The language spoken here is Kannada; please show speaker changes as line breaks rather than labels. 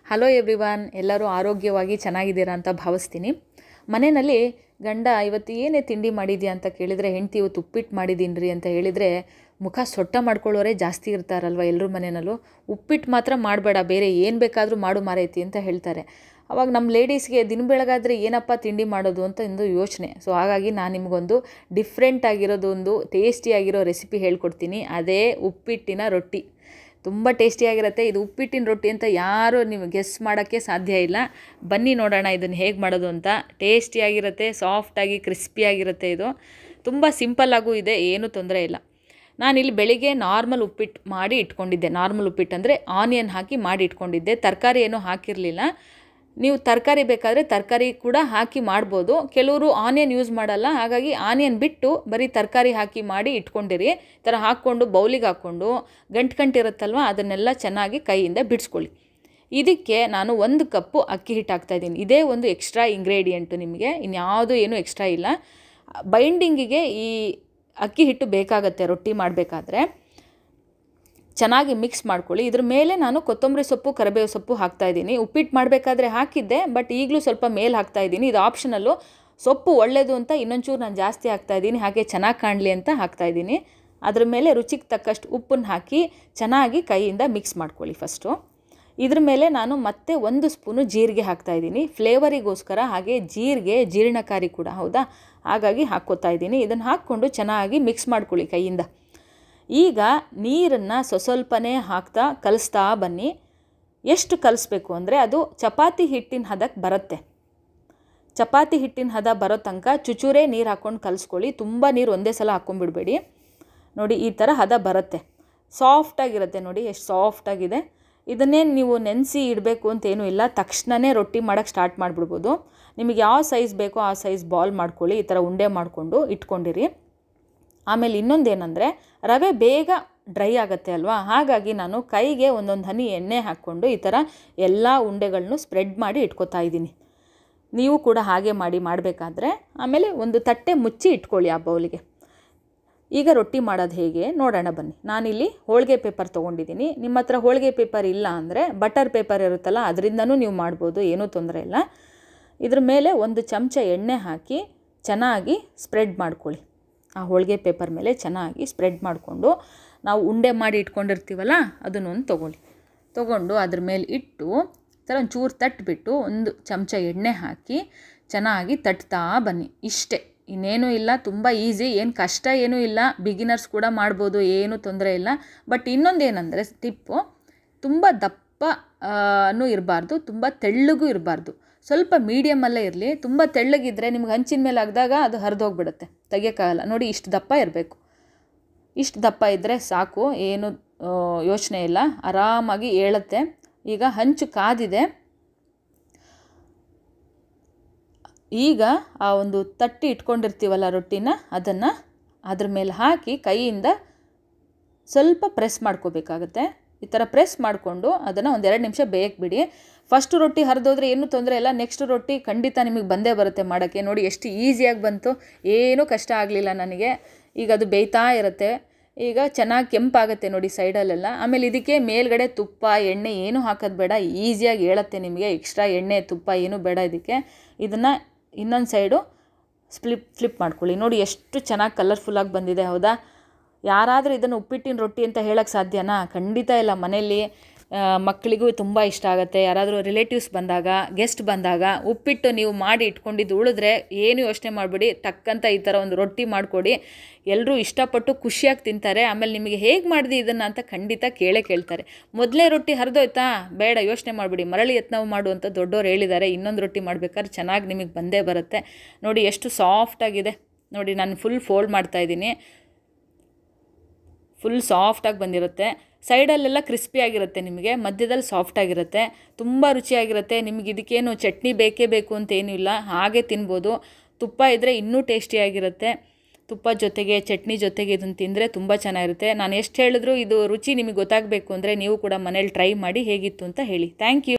ಹಲೋ ಎವ್ರಿವನ್, ಎಲ್ಲರೂ ಆರೋಗ್ಯವಾಗಿ ಚೆನ್ನಾಗಿದ್ದೀರಾ ಅಂತ ಭಾವಿಸ್ತೀನಿ. ಮನೆಯಲ್ಲಿ ಗಂಡ ಇವತ್ತು ಏನೇ ತಿಂಡಿ ಮಾಡಿದ್ಯಾ ಅಂತ ಕೇಳಿದರೆ, ಹೆಂಡತಿ ಇವತ್ತು ಉಪ್ಪಿಟ್ಟು ಮಾಡಿದ್ದೀನಿ ರೀ ಅಂತ ಹೇಳಿದರೆ ಮುಖ ಸೊಟ್ಟ ಮಾಡ್ಕೊಳ್ಳೋರೇ ಜಾಸ್ತಿ ಇರ್ತಾರಲ್ವ ಎಲ್ಲರ ಮನೆಯಲ್ಲೂ. ಉಪ್ಪಿಟ್ಟು ಮಾತ್ರ ಮಾಡಬೇಡ, ಬೇರೆ ಏನು ಬೇಕಾದರೂ ಮಾಡು ಮಾರೈತಿ ಅಂತ ಹೇಳ್ತಾರೆ. ಅವಾಗ ನಮ್ಮ ಲೇಡೀಸ್ಗೆ ದಿನ ಬೆಳಗಾದರೆ ಏನಪ್ಪ ತಿಂಡಿ ಮಾಡೋದು ಅಂತ ಒಂದು ಯೋಚನೆ. ಸೊ ಹಾಗಾಗಿ ನಾನು ನಿಮಗೊಂದು ಡಿಫ್ರೆಂಟ್ ಆಗಿರೋದೊಂದು ಟೇಸ್ಟಿಯಾಗಿರೋ ರೆಸಿಪಿ ಹೇಳ್ಕೊಡ್ತೀನಿ. ಅದೇ ಉಪ್ಪಿಟ್ಟಿನ ರೊಟ್ಟಿ. ತುಂಬ ಟೇಸ್ಟಿಯಾಗಿರುತ್ತೆ. ಇದು ಉಪ್ಪಿಟ್ಟಿನ ರೊಟ್ಟಿ ಅಂತ ಯಾರು ನೀವು ಗೆಸ್ ಮಾಡೋಕ್ಕೆ ಸಾಧ್ಯ ಇಲ್ಲ. ಬನ್ನಿ ನೋಡೋಣ ಇದನ್ನು ಹೇಗೆ ಮಾಡೋದು ಅಂತ. ಟೇಸ್ಟಿಯಾಗಿರುತ್ತೆ, ಸಾಫ್ಟಾಗಿ ಕ್ರಿಸ್ಪಿಯಾಗಿರುತ್ತೆ. ಇದು ತುಂಬ ಸಿಂಪಲ್ಲಾಗೂ ಇದೆ, ಏನೂ ತೊಂದರೆ ಇಲ್ಲ. ನಾನಿಲ್ಲಿ ಬೆಳಿಗ್ಗೆ ನಾರ್ಮಲ್ ಉಪ್ಪಿಟ್ಟು ಮಾಡಿ ಇಟ್ಕೊಂಡಿದ್ದೆ. ನಾರ್ಮಲ್ ಉಪ್ಪಿಟ್ಟು ಅಂದರೆ ಆನಿಯನ್ ಹಾಕಿ ಮಾಡಿ ಇಟ್ಕೊಂಡಿದ್ದೆ. ತರಕಾರಿ ಏನೂ ಹಾಕಿರಲಿಲ್ಲ. ನೀವು ತರಕಾರಿ ಬೇಕಾದರೆ ತರಕಾರಿ ಕೂಡ ಹಾಕಿ ಮಾಡ್ಬೋದು. ಕೆಲವರು ಆನಿಯನ್ ಯೂಸ್ ಮಾಡಲ್ಲ, ಹಾಗಾಗಿ ಆನಿಯನ್ ಬಿಟ್ಟು ಬರೀ ತರಕಾರಿ ಹಾಕಿ ಮಾಡಿ ಇಟ್ಕೊಂಡಿರಿ. ಈ ಥರ ಹಾಕ್ಕೊಂಡು ಬೌಲಿಗೆ ಹಾಕ್ಕೊಂಡು ಗಂಟಿರುತ್ತಲ್ವ, ಅದನ್ನೆಲ್ಲ ಚೆನ್ನಾಗಿ ಕೈಯಿಂದ ಬಿಡಿಸ್ಕೊಳ್ಳಿ. ಇದಕ್ಕೆ ನಾನು 1 ಕಪ್ಪು ಅಕ್ಕಿ ಹಿಟ್ಟು ಹಾಕ್ತಾಯಿದ್ದೀನಿ. ಇದೇ ಒಂದು ಎಕ್ಸ್ಟ್ರಾ ಇಂಗ್ರೀಡಿಯೆಂಟು, ನಿಮಗೆ ಇನ್ಯಾವುದು ಏನೂ ಎಕ್ಸ್ಟ್ರಾ ಇಲ್ಲ. ಬೈಂಡಿಂಗಿಗೆ ಈ ಅಕ್ಕಿ ಹಿಟ್ಟು ಬೇಕಾಗತ್ತೆ. ರೊಟ್ಟಿ ಮಾಡಬೇಕಾದ್ರೆ ಚೆನ್ನಾಗಿ ಮಿಕ್ಸ್ ಮಾಡ್ಕೊಳ್ಳಿ. ಇದ್ರ ಮೇಲೆ ನಾನು ಕೊತ್ತಂಬರಿ ಸೊಪ್ಪು, ಕರಿಬೇವು ಸೊಪ್ಪು ಹಾಕ್ತಾಯಿದ್ದೀನಿ. ಉಪ್ಪಿಟ್ಟು ಮಾಡಬೇಕಾದ್ರೆ ಹಾಕಿದ್ದೆ, ಬಟ್ ಈಗಲೂ ಸ್ವಲ್ಪ ಮೇಲೆ ಹಾಕ್ತಾಯಿದ್ದೀನಿ. ಇದು ಆಪ್ಷನಲ್ಲು. ಸೊಪ್ಪು ಒಳ್ಳೆಯದು ಅಂತ ಇನ್ನೊಂಚೂರು ನಾನು ಜಾಸ್ತಿ ಹಾಕ್ತಾಯಿದ್ದೀನಿ, ಹಾಗೆ ಚೆನ್ನಾಗಿ ಕಾಣಲಿ ಅಂತ ಹಾಕ್ತಾಯಿದ್ದೀನಿ. ಅದ್ರ ಮೇಲೆ ರುಚಿಗೆ ತಕ್ಕಷ್ಟು ಉಪ್ಪನ್ನು ಹಾಕಿ ಚೆನ್ನಾಗಿ ಕೈಯಿಂದ ಮಿಕ್ಸ್ ಮಾಡ್ಕೊಳ್ಳಿ ಫಸ್ಟು. ಇದ್ರ ಮೇಲೆ ನಾನು ಮತ್ತೆ 1 ಸ್ಪೂನು ಜೀರಿಗೆ ಹಾಕ್ತಾಯಿದ್ದೀನಿ, ಫ್ಲೇವರಿಗೋಸ್ಕರ. ಹಾಗೆ ಜೀರಿಗೆ ಜೀರ್ಣಕಾರಿ ಕೂಡ, ಹೌದಾ, ಹಾಗಾಗಿ ಹಾಕ್ಕೋತಾ ಇದ್ದೀನಿ. ಇದನ್ನು ಹಾಕ್ಕೊಂಡು ಚೆನ್ನಾಗಿ ಮಿಕ್ಸ್ ಮಾಡ್ಕೊಳ್ಳಿ ಕೈಯಿಂದ. ಈಗ ನೀರನ್ನು ಸ್ವಲ್ಪನೇ ಹಾಕ್ತಾ ಕಲಿಸ್ತಾ ಬನ್ನಿ. ಎಷ್ಟು ಕಲಿಸ್ಬೇಕು ಅಂದರೆ ಅದು ಚಪಾತಿ ಹಿಟ್ಟಿನ ಹದಕ್ಕೆ ಬರುತ್ತೆ. ಚಪಾತಿ ಹಿಟ್ಟಿನ ಹದ ಬರೋ ತನಕ ಚುಚೂರೇ ನೀರು ಹಾಕ್ಕೊಂಡು ಕಲಿಸ್ಕೊಳ್ಳಿ. ತುಂಬ ನೀರು ಒಂದೇ ಸಲ ಹಾಕ್ಕೊಂಡ್ಬಿಡ್ಬೇಡಿ. ನೋಡಿ, ಈ ಥರ ಹದ ಬರುತ್ತೆ. ಸಾಫ್ಟಾಗಿರುತ್ತೆ. ನೋಡಿ ಎಷ್ಟು ಸಾಫ್ಟಾಗಿದೆ. ಇದನ್ನೇ ನೀವು ನೆನೆಸಿ ಇಡಬೇಕು ಅಂತೇನೂ ಇಲ್ಲ, ತಕ್ಷಣವೇ ರೊಟ್ಟಿ ಮಾಡೋಕ್ಕೆ ಸ್ಟಾರ್ಟ್ ಮಾಡಿಬಿಡ್ಬೋದು. ನಿಮಗೆ ಯಾವ ಸೈಜ್ ಬೇಕೋ ಆ ಸೈಜ್ ಬಾಲ್ ಮಾಡ್ಕೊಳ್ಳಿ. ಈ ಥರ ಉಂಡೆ ಮಾಡಿಕೊಂಡು ಇಟ್ಕೊಂಡಿರಿ. ಆಮೇಲೆ ಇನ್ನೊಂದೇನೆಂದರೆ, ರವೆ ಬೇಗ ಡ್ರೈ ಆಗುತ್ತೆ ಅಲ್ವಾ, ಹಾಗಾಗಿ ನಾನು ಕೈಗೆ ಒಂದೊಂದು ಹನಿ ಎಣ್ಣೆ ಹಾಕ್ಕೊಂಡು ಈ ಥರ ಎಲ್ಲ ಉಂಡೆಗಳನ್ನು ಸ್ಪ್ರೆಡ್ ಮಾಡಿ ಇಟ್ಕೋತಾ ಇದ್ದೀನಿ. ನೀವು ಕೂಡ ಹಾಗೆ ಮಾಡಬೇಕಾದ್ರೆ. ಆಮೇಲೆ ಒಂದು ತಟ್ಟೆ ಮುಚ್ಚಿ ಇಟ್ಕೊಳ್ಳಿ ಆ ಬೌಲಿಗೆ. ಈಗ ರೊಟ್ಟಿ ಮಾಡೋದು ಹೇಗೆ ನೋಡೋಣ ಬನ್ನಿ. ನಾನಿಲ್ಲಿ ಹೋಳಿಗೆ ಪೇಪರ್ ತೊಗೊಂಡಿದ್ದೀನಿ. ನಿಮ್ಮ ಹತ್ರ ಹೋಳಿಗೆ ಪೇಪರ್ ಇಲ್ಲ ಅಂದರೆ ಬಟರ್ ಪೇಪರ್ ಇರುತ್ತಲ್ಲ, ಅದರಿಂದನೂ ನೀವು ಮಾಡ್ಬೋದು, ಏನೂ ತೊಂದರೆ ಇಲ್ಲ. ಇದ್ರ ಮೇಲೆ 1 ಚಮಚ ಎಣ್ಣೆ ಹಾಕಿ ಚೆನ್ನಾಗಿ ಸ್ಪ್ರೆಡ್ ಮಾಡ್ಕೊಳ್ಳಿ. ಆ ಹೋಳಿಗೆ ಪೇಪರ್ ಮೇಲೆ ಚೆನ್ನಾಗಿ ಸ್ಪ್ರೆಡ್ ಮಾಡಿಕೊಂಡು ನಾವು ಉಂಡೆ ಮಾಡಿ ಇಟ್ಕೊಂಡಿರ್ತೀವಲ್ಲ, ಅದನ್ನೊಂದು ತೊಗೊಂಡು ಅದ್ರ ಮೇಲೆ ಇಟ್ಟು ಥರ ಒಂಚೂರು ತಟ್ಟಿಬಿಟ್ಟು 1 ಚಮಚ ಎಣ್ಣೆ ಹಾಕಿ ಚೆನ್ನಾಗಿ ತಟ್ತಾ ಬನ್ನಿ. ಇಷ್ಟೇ, ಇನ್ನೇನೂ ಇಲ್ಲ. ತುಂಬ ಈಸಿ, ಏನು ಕಷ್ಟ ಏನೂ ಇಲ್ಲ. ಬಿಗಿನರ್ಸ್ ಕೂಡ ಮಾಡ್ಬೋದು, ಏನೂ ತೊಂದರೆ ಇಲ್ಲ. ಬಟ್ ಇನ್ನೊಂದೇನೆಂದರೆ ಟಿಪ್ಪು, ತುಂಬ ದಪ್ಪನೂ ಇರಬಾರ್ದು, ತುಂಬ ತೆಳ್ಳಗೂ ಇರಬಾರ್ದು. ಸ್ವಲ್ಪ ಮೀಡಿಯಮಲ್ಲೇ ಇರಲಿ. ತುಂಬ ತೆಳ್ಳಗಿದ್ದರೆ ನಿಮ್ಗೆ ಹಂಚಿನ ಮೇಲೆ ಹಾಕಿದಾಗ ಅದು ಹರಿದೋಗ್ಬಿಡುತ್ತೆ, ತೆಗಿಯೋಕ್ಕಾಗಲ್ಲ. ನೋಡಿ, ಇಷ್ಟು ದಪ್ಪ ಇರಬೇಕು. ಇಷ್ಟು ದಪ್ಪ ಇದ್ದರೆ ಸಾಕು, ಏನು ಯೋಚನೆ ಇಲ್ಲ, ಆರಾಮಾಗಿ ಏಳುತ್ತೆ. ಈಗ ಹಂಚು ಕಾದಿದೆ. ಈಗ ಆ ಒಂದು ತಟ್ಟಿ ಇಟ್ಕೊಂಡಿರ್ತೀವಲ್ಲ ರೊಟ್ಟಿನ, ಅದನ್ನು ಅದ್ರ ಮೇಲೆ ಹಾಕಿ ಕೈಯಿಂದ ಸ್ವಲ್ಪ ಪ್ರೆಸ್ ಮಾಡ್ಕೋಬೇಕಾಗತ್ತೆ. ಈ ಥರ ಪ್ರೆಸ್ ಮಾಡಿಕೊಂಡು ಅದನ್ನು 1-2 ನಿಮಿಷ ಬೇಯಕ್ಕೆ ಬಿಡಿ. ಫಸ್ಟ್ ರೊಟ್ಟಿ ಹರಿದೋದ್ರೆ ಏನೂ ತೊಂದರೆ ಇಲ್ಲ, ನೆಕ್ಸ್ಟ್ ರೊಟ್ಟಿ ಖಂಡಿತ ನಿಮಗೆ ಬಂದೇ ಬರುತ್ತೆ ಮಾಡೋಕ್ಕೆ. ನೋಡಿ ಎಷ್ಟು ಈಸಿಯಾಗಿ ಬಂತು, ಏನೂ ಕಷ್ಟ ಆಗಲಿಲ್ಲ ನನಗೆ. ಈಗ ಅದು ಬೇಯ್ತಾ ಇರುತ್ತೆ. ಈಗ ಚೆನ್ನಾಗಿ ಕೆಂಪಾಗುತ್ತೆ ನೋಡಿ ಸೈಡಲ್ಲೆಲ್ಲ. ಆಮೇಲೆ ಇದಕ್ಕೆ ಮೇಲ್ಗಡೆ ತುಪ್ಪ, ಎಣ್ಣೆ ಏನೂ ಹಾಕೋದು ಬೇಡ, ಈಸಿಯಾಗಿ ಹೇಳುತ್ತೆ ನಿಮಗೆ. ಎಕ್ಸ್ಟ್ರಾ ಎಣ್ಣೆ ತುಪ್ಪ ಏನೂ ಬೇಡ ಇದಕ್ಕೆ. ಇದನ್ನು ಇನ್ನೊಂದು ಸೈಡು ಫ್ಲಿಪ್ ಮಾಡ್ಕೊಳ್ಳಿ. ನೋಡಿ ಎಷ್ಟು ಚೆನ್ನಾಗಿ ಕಲರ್ಫುಲ್ಲಾಗಿ ಬಂದಿದೆ, ಹೌದಾ. ಯಾರಾದರೂ ಇದನ್ನು ಉಪ್ಪಿಟ್ಟಿನ ರೊಟ್ಟಿ ಅಂತ ಹೇಳೋಕ್ಕೆ ಸಾಧ್ಯನಾ? ಖಂಡಿತ ಇಲ್ಲ. ಮನೆಯಲ್ಲಿ ಮಕ್ಕಳಿಗೂ ತುಂಬ ಇಷ್ಟ ಆಗುತ್ತೆ. ಯಾರಾದರೂ ರಿಲೇಟಿವ್ಸ್ ಬಂದಾಗ, ಗೆಸ್ಟ್ ಬಂದಾಗ ಉಪ್ಪಿಟ್ಟು ನೀವು ಮಾಡಿ ಇಟ್ಕೊಂಡಿದ್ದು ಉಳಿದ್ರೆ ಏನು ಯೋಚನೆ ಮಾಡಬೇಡಿ, ಟಕ್ಕಂತ ಈ ಥರ ಒಂದು ರೊಟ್ಟಿ ಮಾಡಿಕೊಡಿ. ಎಲ್ಲರೂ ಇಷ್ಟಪಟ್ಟು ಖುಷಿಯಾಗಿ ತಿಂತಾರೆ. ಆಮೇಲೆ ನಿಮಗೆ ಹೇಗೆ ಮಾಡಿದೆ ಇದನ್ನು ಅಂತ ಖಂಡಿತ ಕೇಳ್ತಾರೆ. ಮೊದಲೇ ರೊಟ್ಟಿ ಹರಿದೋಯ್ತಾ, ಬೇಡ ಯೋಚನೆ ಮಾಡಿಬಿಡಿ, ಮರಳಿ ಯತ್ನವು ಮಾಡು ಅಂತ ದೊಡ್ಡೋರು ಹೇಳಿದ್ದಾರೆ. ಇನ್ನೊಂದು ರೊಟ್ಟಿ ಮಾಡಬೇಕಾದ್ರೆ ಚೆನ್ನಾಗಿ ನಿಮಗೆ ಬಂದೇ ಬರುತ್ತೆ. ನೋಡಿ ಎಷ್ಟು ಸಾಫ್ಟಾಗಿದೆ. ನೋಡಿ, ನಾನು ಫುಲ್ ಫೋಲ್ಡ್ ಮಾಡ್ತಾಯಿದ್ದೀನಿ. ಫುಲ್ ಸಾಫ್ಟಾಗಿ ಬಂದಿರುತ್ತೆ. ಸೈಡಲ್ಲೆಲ್ಲ ಕ್ರಿಸ್ಪಿಯಾಗಿರುತ್ತೆ, ನಿಮಗೆ ಮಧ್ಯದಲ್ಲಿ ಸಾಫ್ಟಾಗಿರುತ್ತೆ, ತುಂಬ ರುಚಿಯಾಗಿರುತ್ತೆ. ನಿಮಗೆ ಇದಕ್ಕೇನು ಚಟ್ನಿ ಬೇಕೇ ಬೇಕು ಅಂತೇನೂ ಇಲ್ಲ, ಹಾಗೆ ತಿನ್ಬೋದು. ತುಪ್ಪ ಇದ್ದರೆ ಇನ್ನೂ ಟೇಸ್ಟಿಯಾಗಿರುತ್ತೆ. ತುಪ್ಪ ಜೊತೆಗೆ, ಚಟ್ನಿ ಜೊತೆಗೆ ಇದನ್ನು ತಿಂದರೆ ತುಂಬ ಚೆನ್ನಾಗಿರುತ್ತೆ. ನಾನು ಎಷ್ಟು ಹೇಳಿದ್ರು ಇದು ರುಚಿ ನಿಮಗೆ ಗೊತ್ತಾಗಬೇಕು ಅಂದರೆ ನೀವು ಕೂಡ ಮನೇಲಿ ಟ್ರೈ ಮಾಡಿ ಹೇಗಿತ್ತು ಅಂತ ಹೇಳಿ. Thank you.